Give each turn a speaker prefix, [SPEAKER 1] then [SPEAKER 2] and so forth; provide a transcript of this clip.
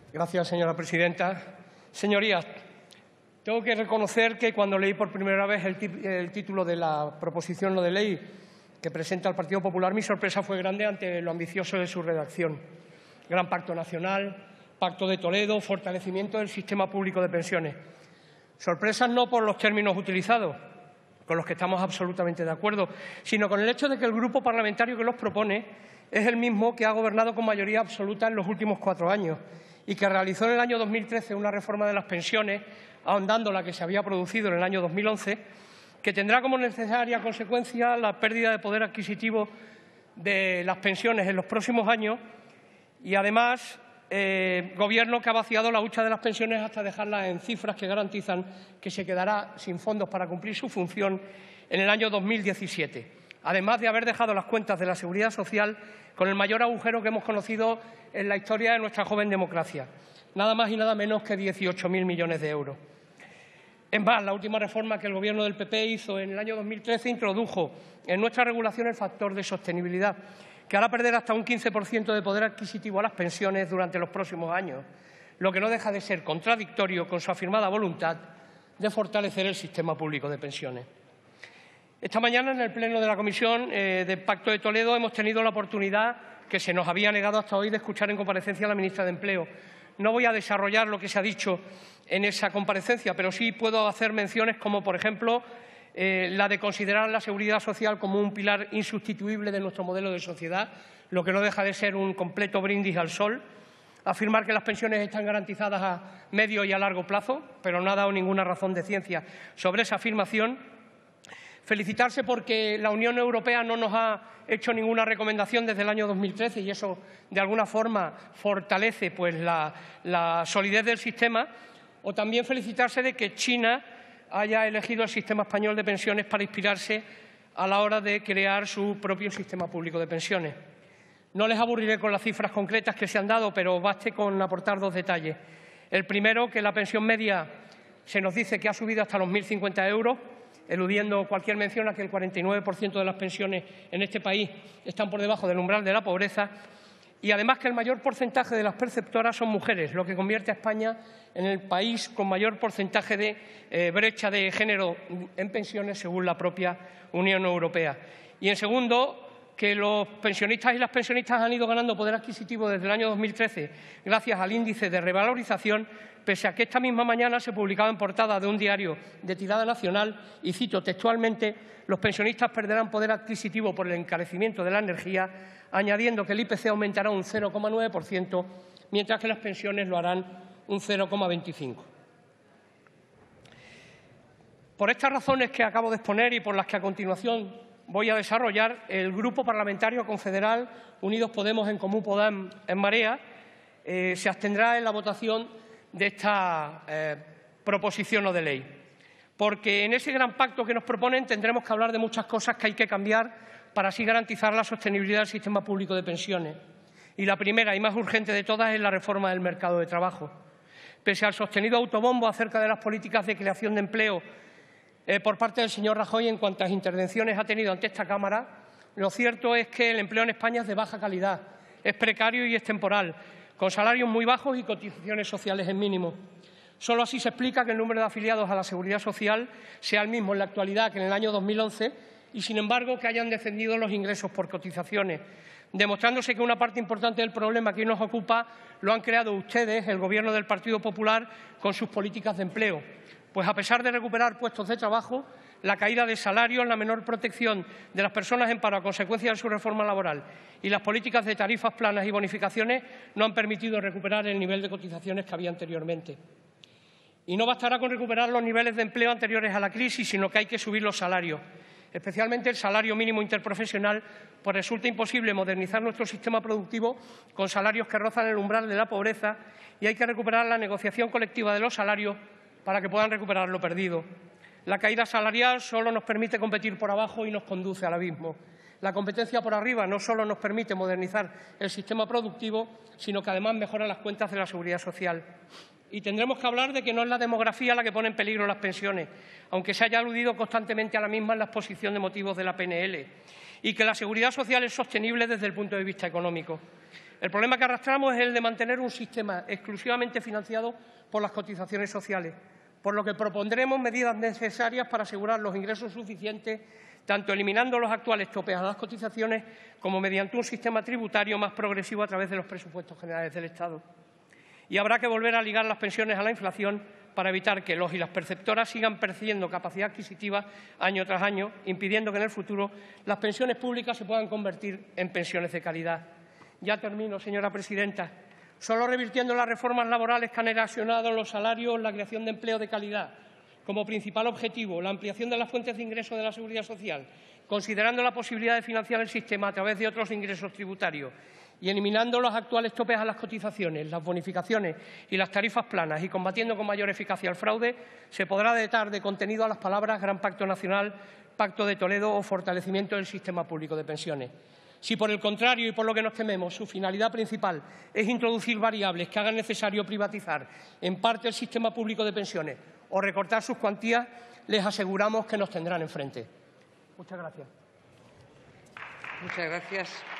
[SPEAKER 1] Gracias, señora presidenta. Señorías, tengo que reconocer que cuando leí por primera vez el título de la proposición no de ley que presenta el Partido Popular, mi sorpresa fue grande ante lo ambicioso de su redacción. Gran pacto nacional, Pacto de Toledo, fortalecimiento del sistema público de pensiones. Sorpresas no por los términos utilizados, con los que estamos absolutamente de acuerdo, sino con el hecho de que el grupo parlamentario que los propone es el mismo que ha gobernado con mayoría absoluta en los últimos 4 años y que realizó en el año 2013 una reforma de las pensiones, ahondando la que se había producido en el año 2011, que tendrá como necesaria consecuencia la pérdida de poder adquisitivo de las pensiones en los próximos años y, además, Gobierno que ha vaciado la hucha de las pensiones hasta dejarlas en cifras que garantizan que se quedará sin fondos para cumplir su función en el año 2017, además de haber dejado las cuentas de la Seguridad Social con el mayor agujero que hemos conocido en la historia de nuestra joven democracia, nada más y nada menos que 18.000 millones de euros. Es más, la última reforma que el Gobierno del PP hizo en el año 2013 introdujo en nuestra regulación el factor de sostenibilidad, que hará perder hasta un 15% de poder adquisitivo a las pensiones durante los próximos años, lo que no deja de ser contradictorio con su afirmada voluntad de fortalecer el sistema público de pensiones. Esta mañana, en el Pleno de la Comisión del Pacto de Toledo, hemos tenido la oportunidad, que se nos había negado hasta hoy, de escuchar en comparecencia a la ministra de Empleo. No voy a desarrollar lo que se ha dicho en esa comparecencia, pero sí puedo hacer menciones como, por ejemplo, la de considerar la seguridad social como un pilar insustituible de nuestro modelo de sociedad, lo que no deja de ser un completo brindis al sol, afirmar que las pensiones están garantizadas a medio y a largo plazo, pero no ha dado ninguna razón de ciencia sobre esa afirmación, felicitarse porque la Unión Europea no nos ha hecho ninguna recomendación desde el año 2013 y eso, de alguna forma, fortalece la solidez del sistema, o también felicitarse de que China haya elegido el sistema español de pensiones para inspirarse a la hora de crear su propio sistema público de pensiones. No les aburriré con las cifras concretas que se han dado, pero baste con aportar 2 detalles. El primero, que la pensión media se nos dice que ha subido hasta los 1.050 euros, eludiendo cualquier mención a que el 49% de las pensiones en este país están por debajo del umbral de la pobreza, y además que el mayor porcentaje de las perceptoras son mujeres, lo que convierte a España en el país con mayor porcentaje de brecha de género en pensiones según la propia Unión Europea. Y, en segundo, que los pensionistas y las pensionistas han ido ganando poder adquisitivo desde el año 2013 gracias al índice de revalorización, pese a que esta misma mañana se publicaba en portada de un diario de tirada nacional, y cito textualmente: los pensionistas perderán poder adquisitivo por el encarecimiento de la energía, añadiendo que el IPC aumentará un 0,9%, mientras que las pensiones lo harán un 0,25%. Por estas razones que acabo de exponer y por las que a continuación voy a desarrollar, el Grupo Parlamentario Confederal Unidos Podemos, En Comú Podem, En Marea, se abstendrá en la votación de esta proposición no de ley, porque en ese gran pacto que nos proponen tendremos que hablar de muchas cosas que hay que cambiar para así garantizar la sostenibilidad del sistema público de pensiones. Y la primera y más urgente de todas es la reforma del mercado de trabajo. Pese al sostenido autobombo acerca de las políticas de creación de empleo por parte del señor Rajoy en cuantas intervenciones ha tenido ante esta Cámara, lo cierto es que el empleo en España es de baja calidad, es precario y es temporal, con salarios muy bajos y cotizaciones sociales en mínimo. Solo así se explica que el número de afiliados a la Seguridad Social sea el mismo en la actualidad que en el año 2011 y, sin embargo, que hayan descendido los ingresos por cotizaciones, demostrándose que una parte importante del problema que hoy nos ocupa lo han creado ustedes, el Gobierno del Partido Popular, con sus políticas de empleo. Pues, a pesar de recuperar puestos de trabajo, la caída de salarios, la menor protección de las personas en paro a consecuencia de su reforma laboral y las políticas de tarifas planas y bonificaciones no han permitido recuperar el nivel de cotizaciones que había anteriormente. Y no bastará con recuperar los niveles de empleo anteriores a la crisis, sino que hay que subir los salarios, especialmente el salario mínimo interprofesional, pues resulta imposible modernizar nuestro sistema productivo con salarios que rozan el umbral de la pobreza, y hay que recuperar la negociación colectiva de los salarios para que puedan recuperar lo perdido. La caída salarial solo nos permite competir por abajo y nos conduce al abismo. La competencia por arriba no solo nos permite modernizar el sistema productivo, sino que además mejora las cuentas de la Seguridad Social. Y tendremos que hablar de que no es la demografía la que pone en peligro las pensiones, aunque se haya aludido constantemente a la misma en la exposición de motivos de la PNL, y que la Seguridad Social es sostenible desde el punto de vista económico. El problema que arrastramos es el de mantener un sistema exclusivamente financiado por las cotizaciones sociales, por lo que propondremos medidas necesarias para asegurar los ingresos suficientes, tanto eliminando los actuales topes a las cotizaciones como mediante un sistema tributario más progresivo a través de los presupuestos generales del Estado. Y habrá que volver a ligar las pensiones a la inflación para evitar que los y las perceptoras sigan perdiendo capacidad adquisitiva año tras año, impidiendo que en el futuro las pensiones públicas se puedan convertir en pensiones de calidad. Ya termino, señora presidenta. Solo revirtiendo las reformas laborales que han erosionado los salarios, la creación de empleo de calidad, como principal objetivo la ampliación de las fuentes de ingreso de la Seguridad Social, considerando la posibilidad de financiar el sistema a través de otros ingresos tributarios y eliminando los actuales topes a las cotizaciones, las bonificaciones y las tarifas planas y combatiendo con mayor eficacia el fraude, se podrá dotar de contenido a las palabras Gran Pacto Nacional, Pacto de Toledo o fortalecimiento del sistema público de pensiones. Si, por el contrario, y por lo que nos tememos, su finalidad principal es introducir variables que hagan necesario privatizar en parte el sistema público de pensiones o recortar sus cuantías, les aseguramos que nos tendrán enfrente. Muchas gracias.
[SPEAKER 2] Muchas gracias.